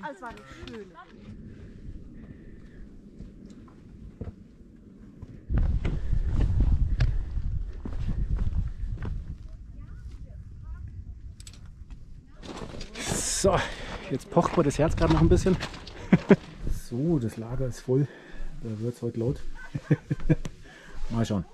Es war eine schöne. So, jetzt pocht mir das Herz gerade noch ein bisschen. So, das Lager ist voll. Da wird es heute laut. Mal schauen.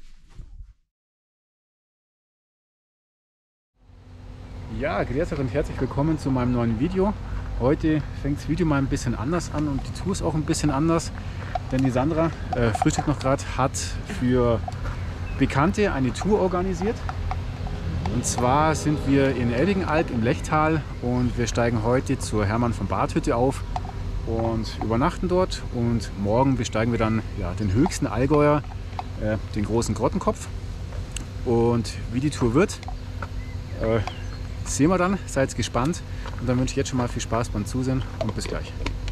Ja, grüß euch und herzlich willkommen zu meinem neuen Video. Heute fängt das Video mal ein bisschen anders an und die Tour ist auch ein bisschen anders. Denn die Sandra, frühstückt noch gerade, hat für Bekannte eine Tour organisiert. Und zwar sind wir in Elbigenalb im Lechtal und wir steigen heute zur Hermann von Barth Hütte auf und übernachten dort. Und morgen besteigen wir dann den höchsten Allgäuer, den großen Grottenkopf. Und wie die Tour wird, sehen wir dann. Seid gespannt. Und dann wünsche ich jetzt schon mal viel Spaß beim Zusehen und bis gleich.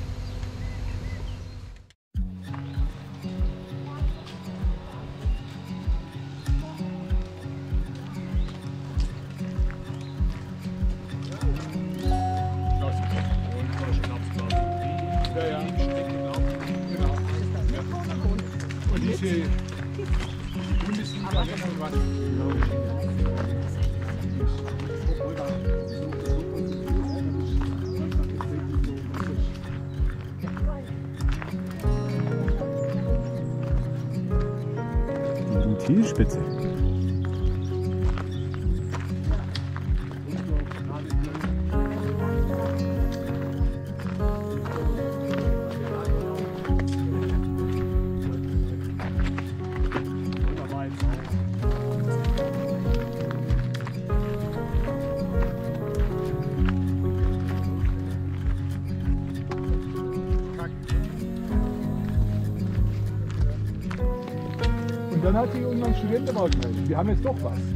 Die Zielspitze. Und dann hat sich irgendwann ein Student mal gemeldet. Wir haben jetzt doch was.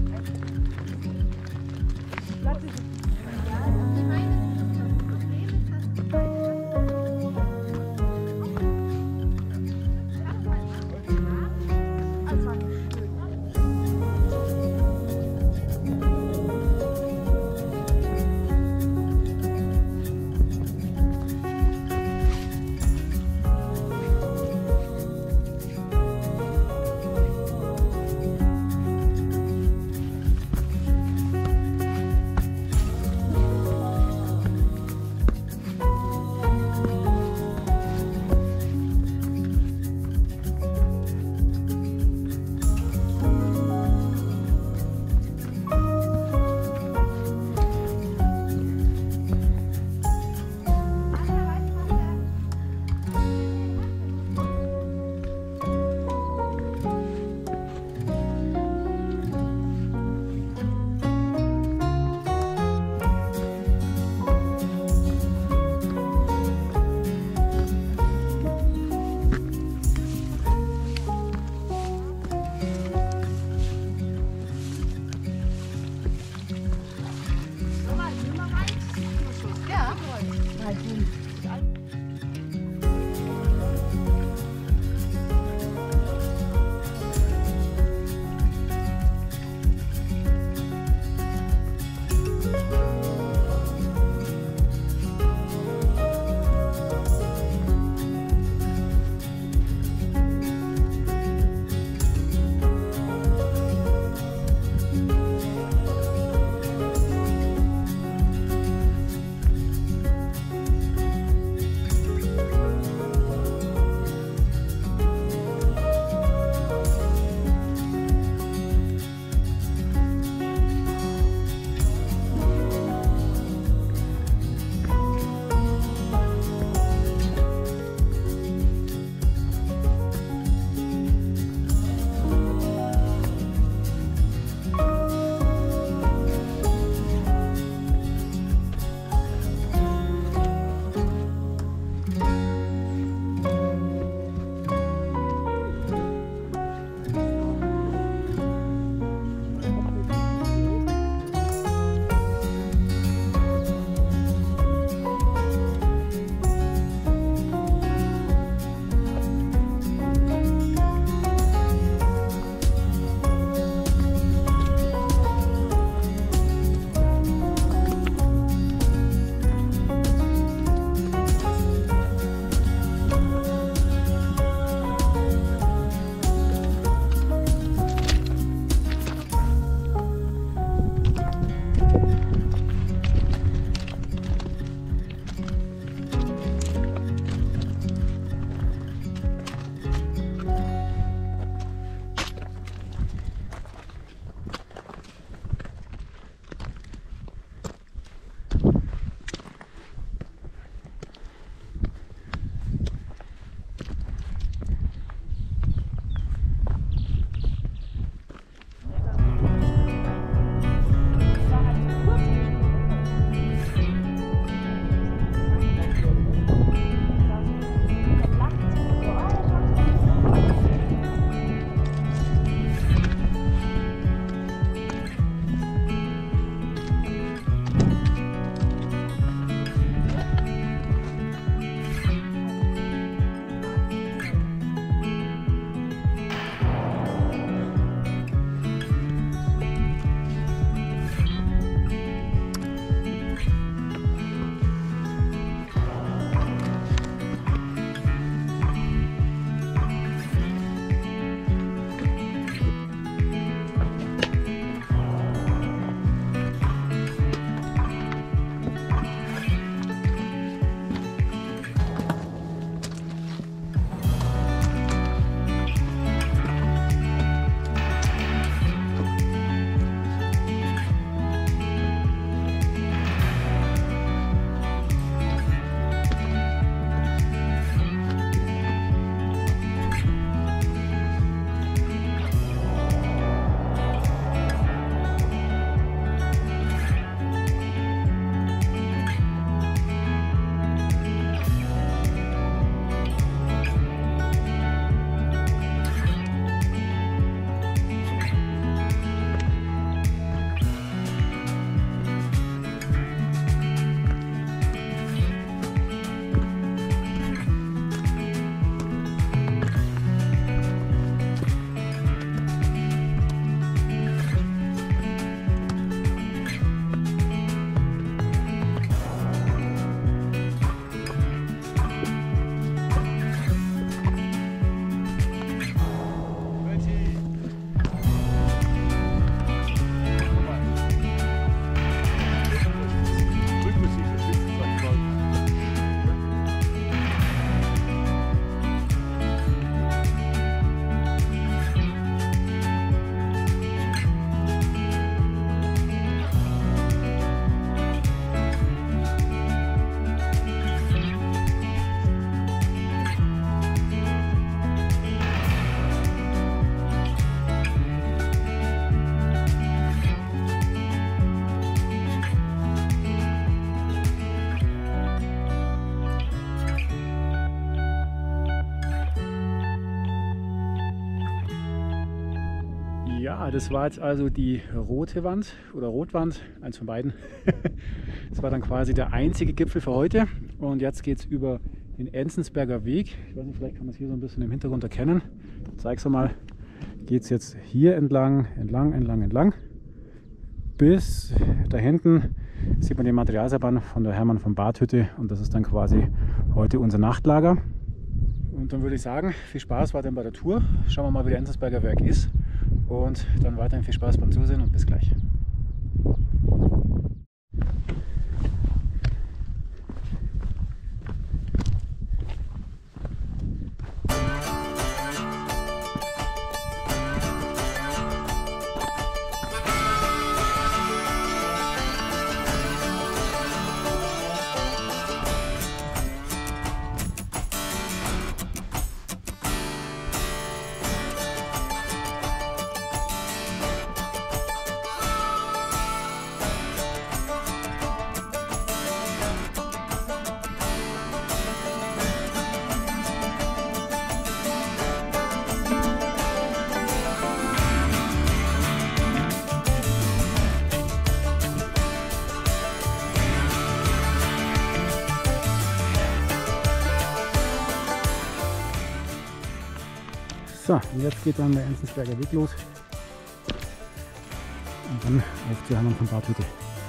Ja, das war jetzt also die rote Wand oder Rotwand, eins von beiden. Das war dann quasi der einzige Gipfel für heute. Und jetzt geht es über den Enzensberger Weg. Ich weiß nicht, vielleicht kann man es hier so ein bisschen im Hintergrund erkennen. Ich zeige es mal. Geht es jetzt hier entlang. Bis da hinten sieht man die Materialseilbahn von der Hermann von Barth-Hütte. Und das ist dann quasi heute unser Nachtlager. Und dann würde ich sagen, viel Spaß weiterhin bei der Tour. Schauen wir mal, wie der Enzensberger Berg ist. Und dann weiterhin viel Spaß beim Zusehen und bis gleich. So, und jetzt geht dann der Enzensberger Weg los und dann auf zur Hermann von Barth-Hütte.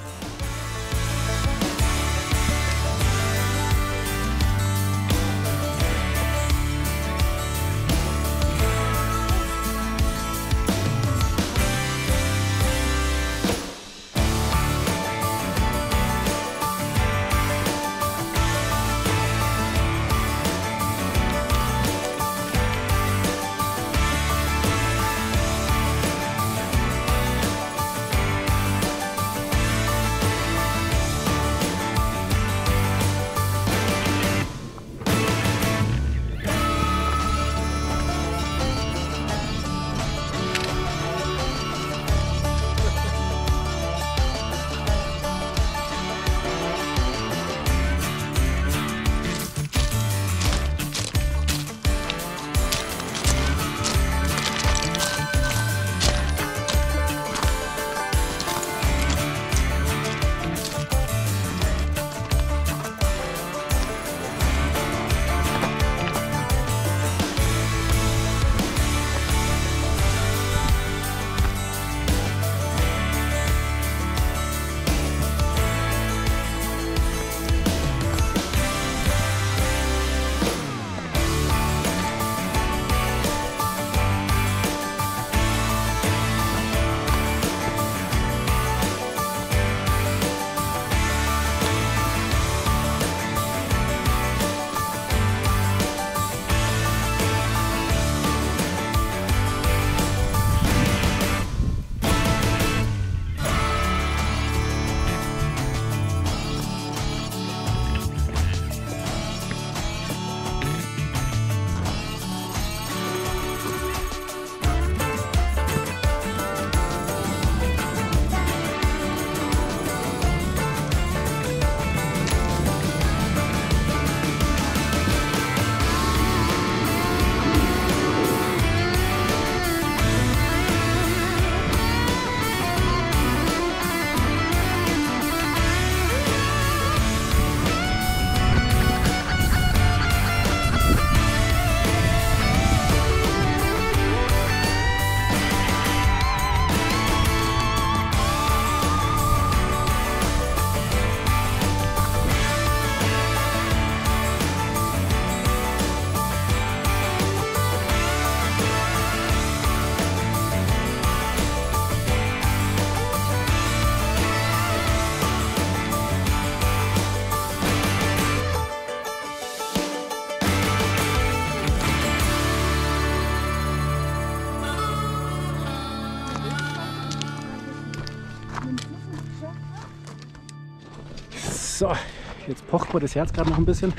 So, jetzt pocht mir das Herz gerade noch ein bisschen.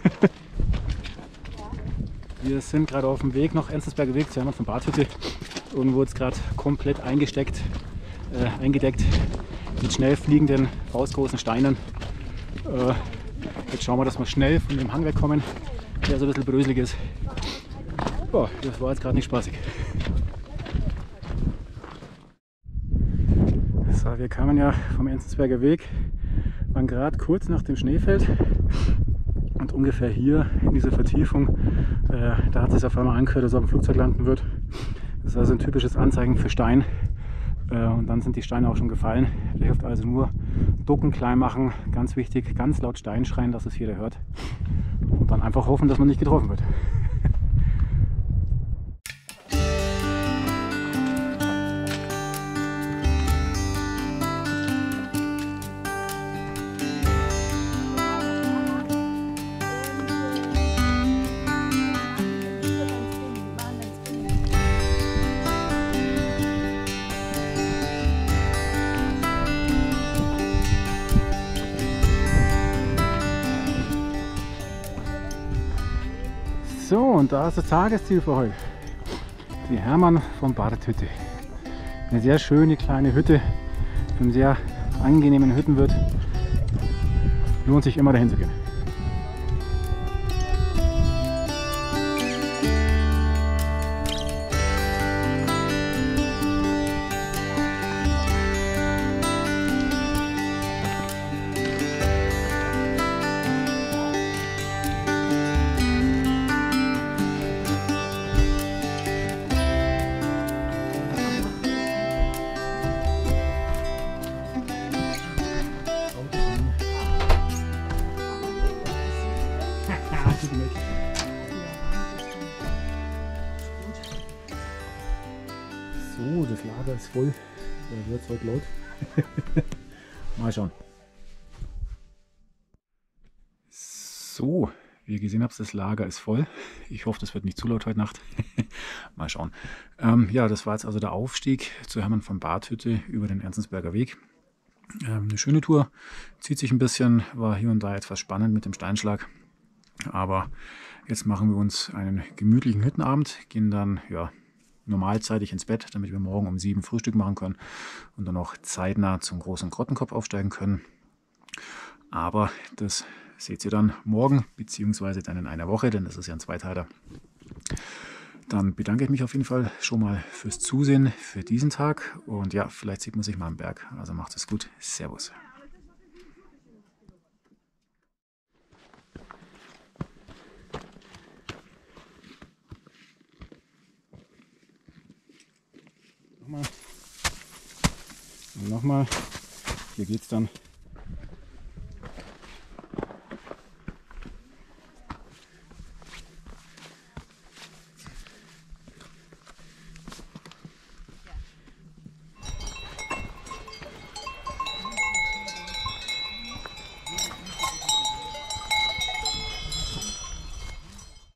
Wir sind gerade auf dem Weg nach Enzensberger Weg zur Hermann von Barth-Hütte und wurde gerade komplett eingedeckt mit schnell fliegenden, faustgroßen Steinen. Jetzt schauen wir, dass wir schnell von dem Hang wegkommen, der so ein bisschen bröselig ist. Oh, das war jetzt gerade nicht spaßig. Ja, wir kamen ja vom Enzensberger Weg, waren gerade kurz nach dem Schneefeld und ungefähr hier in dieser Vertiefung, da hat es auf einmal angehört, dass auf dem Flugzeug landen wird. Das ist also ein typisches Anzeichen für Stein und dann sind die Steine auch schon gefallen. Da hilft also nur ducken, klein machen, ganz wichtig, ganz laut Stein schreien, dass es jeder hört und dann einfach hoffen, dass man nicht getroffen wird. So, und da ist das Tagesziel für heute. Die Hermann von Barthütte. Eine sehr schöne kleine Hütte, für einen sehr angenehmen Hüttenwirt. Lohnt sich immer dahin zu gehen. So, das Lager ist voll. Da wird es heute laut. Mal schauen. So, wie ihr gesehen habt, das Lager ist voll. Ich hoffe, das wird nicht zu laut heute Nacht. Mal schauen. Ja, das war jetzt also der Aufstieg zur Hermann von Barthütte über den Enzensberger Weg. Eine schöne Tour. Zieht sich ein bisschen, war hier und da etwas spannend mit dem Steinschlag. Aber jetzt machen wir uns einen gemütlichen Hüttenabend, gehen dann ja normalzeitig ins Bett, damit wir morgen um 7 Frühstück machen können und dann auch zeitnah zum großen Grottenkopf aufsteigen können. Aber das seht ihr dann morgen, beziehungsweise dann in einer Woche, denn das ist ja ein Zweiteiler. Dann bedanke ich mich auf jeden Fall schon mal fürs Zusehen für diesen Tag und ja, vielleicht sieht man sich mal am Berg. Also macht es gut. Servus. Nochmal. Hier geht es dann